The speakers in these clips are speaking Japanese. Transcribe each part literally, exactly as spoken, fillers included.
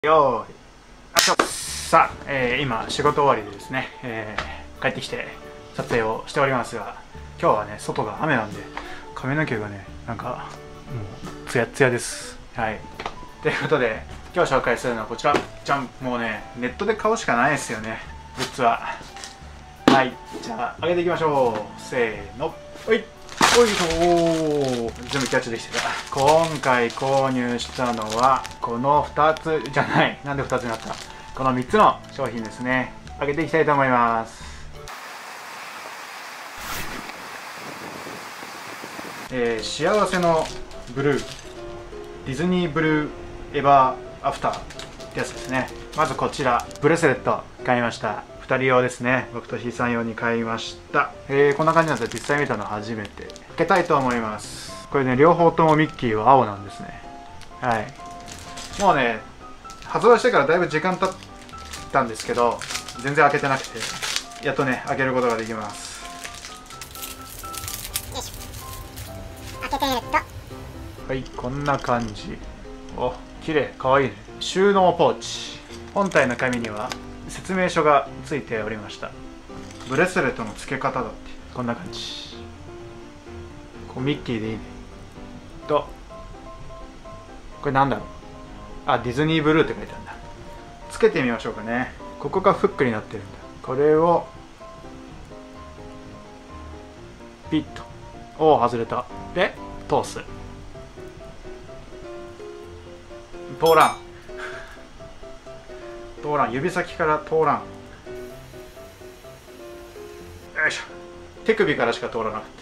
よーい、あしょ。さあ、えー、今仕事終わりでですね、えー、帰ってきて撮影をしておりますが、今日はね外が雨なんで髪の毛がねなんかもうツヤツヤです。はい、ということで今日紹介するのはこちらじゃん。もうねネットで買うしかないですよね、グッズは。はい、じゃあ上げていきましょう。せーの、おいおいしょー。全部キャッチできてた。今回購入したのはこのふたつじゃない、なんでふたつになった、このみっつの商品ですね。開けていきたいと思います。えー、幸せのブルー、ディズニーブルーエバーアフターってやつですね。まずこちらブレスレット買いました。ふたり用ですね。僕とひいさん用に買いました。えー、こんな感じなんです。実際見たの初めて。開けたいと思います。これね、両方ともミッキーは青なんですね。はい、もうね発売してからだいぶ時間経ったんですけど全然開けてなくて、やっとね開けることができます。よいしょ、開けてみると、はい、こんな感じ。お、綺麗、かわいいね。収納ポーチ。本体の紙には説明書がついておりました。ブレスレットの付け方だって。こんな感じ。こうミッキーでいいね。とこれなんだろう、あ、ディズニーブルーって書いてあるんだ。つけてみましょうかね。ここがフックになってるんだ。これをピッと、おお外れた。で通す。通らん通らん、指先から通らん。よいしょ、手首からしか通らなかった。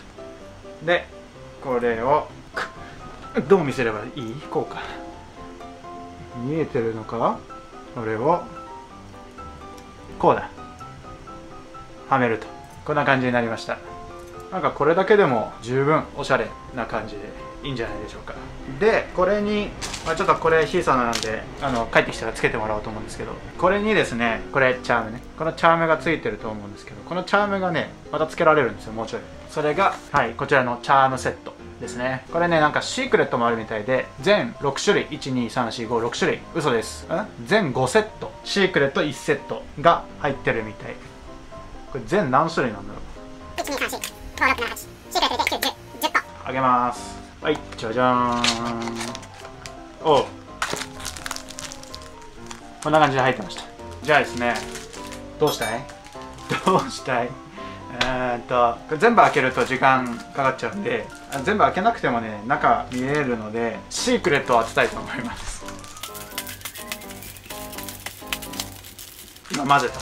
でこれをどう見せればいい？こうか、見えてるのか。これをこうだ、はめるとこんな感じになりました。なんかこれだけでも十分おしゃれな感じでいいんじゃないでしょうか。でこれに、まあ、ちょっとこれひいさんなんであの帰ってきたらつけてもらおうと思うんですけど、これにですね、これチャームね、このチャームがついてると思うんですけど、このチャームがねまたつけられるんですよ、もうちょい。それがはいこちらのチャームセットですね。これねなんかシークレットもあるみたいで、全ろくしゅるい、いちにさんしごろくしゅるい、嘘です、ん全ごセット、シークレットいちセットが入ってるみたい。これ全何種類なんだろう。いちにさんしごろくななはち、シークレット入れてきゅう、じゅう、じゅっこあげます。はい、じゃじゃーん。おう、こんな感じで入ってました。じゃあですね、どうしたいどうしたいえーっとこれ全部開けると時間かかっちゃうんで、全部開けなくてもね中見えるのでシークレットを当てたいと思います。今混ぜた。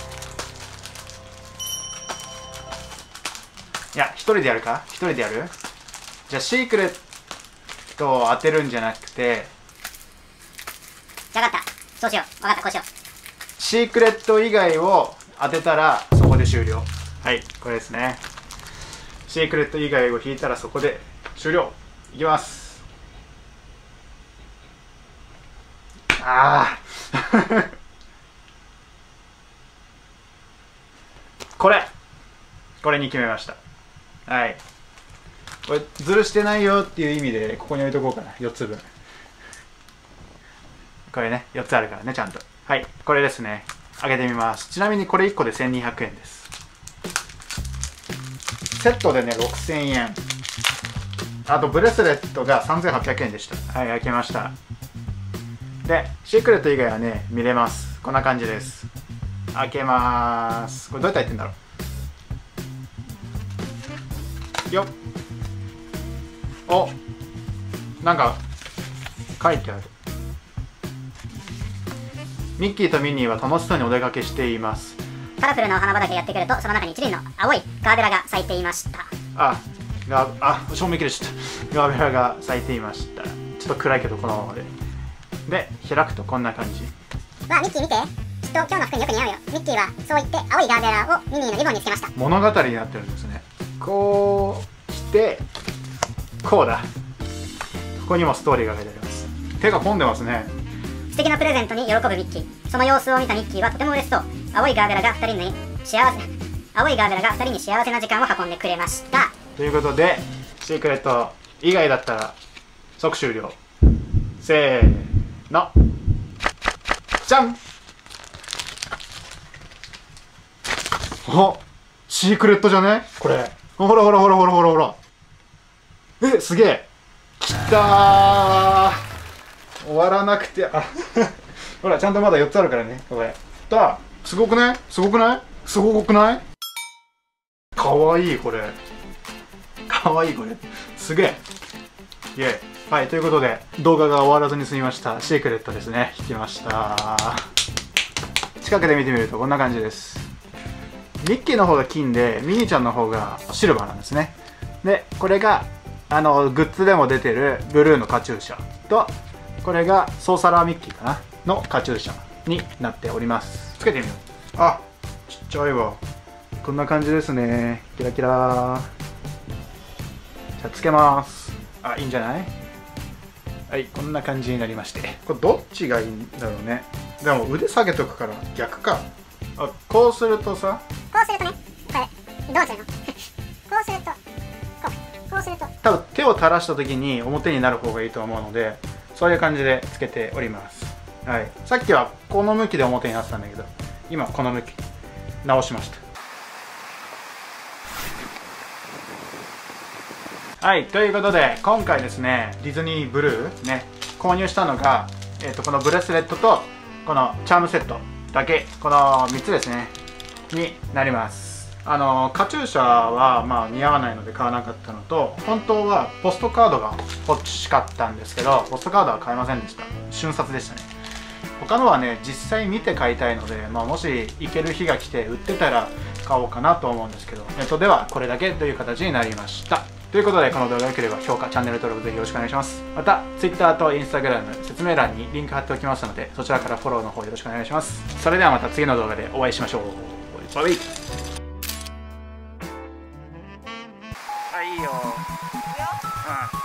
いや、一人でやるか、一人でやる。じゃあシークレットを当てるんじゃなくて、 分かった、そうしよう、分かった、こうしよう。 シークレット以外を当てたらそこで終了。はい、これですね。シークレット以外を引いたらそこで終了。いきます。ああこれこれに決めました。はい、これズルしてないよっていう意味でここに置いとこうかな。よっつぶん、これねよっつあるからねちゃんと。はい、これですね。開けてみます。ちなみにこれいっこでせんにひゃくえんです。セットでねろくせんえん、あとブレスレットがさんぜんはっぴゃくえんでした。はい、開けました。でシークレット以外はね見れます。こんな感じです。開けます。これどうやって開いてんだろう。よっ、お、なんか書いてある。ミッキーとミニーは楽しそうにお出かけしています。 カラフルなお花畑やってくると、その中に一輪の青いガーベラが咲いていました。 あ、があ、照明切れちゃった。ガーベラが咲いていました。ちょっと暗いけどこのままで。で開くとこんな感じ。 わあ、ミッキー見て、きっと今日の服によく似合うよ。ミッキーはそう言って青いガーベラをミニーのリボンにつけました。 物語になってるんですね。こうしてこうだ。ここにもストーリーが書いてあります。手が込んでますね。 素敵なプレゼントに喜ぶミッキー。その様子を見たミッキーはとても嬉しそう。青いガーベラがふたりに幸せ青いガーベラがふたりに幸せな時間を運んでくれました。 ということでシークレット以外だったら即終了。せーの。 じゃん。あ、シークレットじゃねこれ。ほらほらほらほらほらほら。え、すげえ。きたー。終わらなくて、あほら、ちゃんとまだよっつあるからね、これ。だ、すごくないすごくないすごくないかわいい、これ。かわいい、これ。すげえ。イェイ。はい、ということで、動画が終わらずに済みました。シークレットですね。引きました。近くで見てみるとこんな感じです。ミッキーの方が金で、ミニーちゃんの方がシルバーなんですね。で、これが、あの、グッズでも出てるブルーのカチューシャと、これがソーサラーミッキーかなのカチューシャになっております。つけてみよう。あ、ちっちゃいわ。こんな感じですね。キラキラー。じゃあつけます。あ、いいんじゃない？はい、こんな感じになりまして。これどっちがいいんだろうね。でも腕下げとくから逆か。あ、こうするとさ、 こうするとね、これどうするのこうするとこうこうすると多分手を垂らした時に表になる方がいいと思うので、そういう感じでつけております。はい、さっきはこの向きで表になってたんだけど、今この向き直しました。はい、ということで今回ですね、ディズニーブルーね、購入したのが、えー、とこのブレスレットとこのチャームセットだけ、このみっつですねになります。あのカチューシャはまあ似合わないので買わなかったのと、本当はポストカードが欲しかったんですけど、ポストカードは買えませんでした。瞬殺でしたね。他のはね、実際見て買いたいので、まあ、もし行ける日が来て売ってたら買おうかなと思うんですけど、ネットではこれだけという形になりました。ということで、この動画が良ければ評価、チャンネル登録ぜひよろしくお願いします。また Twitter と Instagram 説明欄にリンク貼っておきますので、そちらからフォローの方よろしくお願いします。それではまた次の動画でお会いしましょう。バイバイ。あ、いいよ。うん。